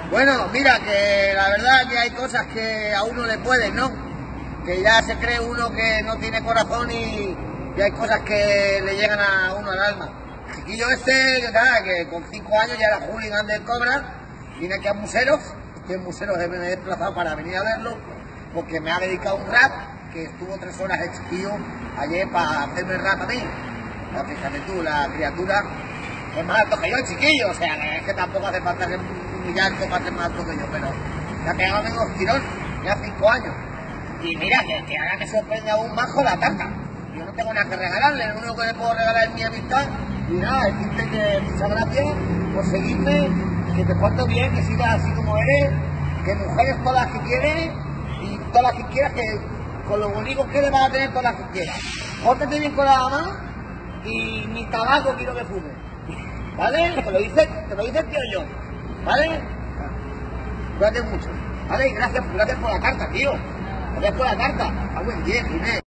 Bueno, mira, que la verdad que hay cosas que a uno le pueden, ¿no? Que ya se cree uno que no tiene corazón y hay cosas que le llegan a uno al alma. El chiquillo nada, que con 5 años ya era hooligan del Cobra, vine aquí a Museros, estoy en Museros, me he desplazado para venir a verlo, porque me ha dedicado un rap, que estuvo 3 horas el chiquillo ayer para hacerme el rap a mí. Ya fíjate tú, la criatura es más alto que yo, el chiquillo, o sea, es que tampoco hace falta que muy alto para ser más alto que yo, pero me ha pegado menos tirón, ya 5 años. Y mira, que ahora me sorprende aún más con la tarta. Yo no tengo nada que regalarle, lo único que le puedo regalar es mi amistad. Y nada, decirte que muchas gracias por seguirme, que te portes bien, que sigas así como eres, que mujeres todas las que quieres y todas las que quieras, que con lo bonito que le vas a tener todas las que quieras. Pórtate bien con la mamá y ni tabaco quiero que fume. ¿Vale? Te lo dice el tío yo. ¿Vale? Cuídate mucho. ¿Vale? Y gracias por la carta, tío. Gracias por la carta. A buen día, Inés.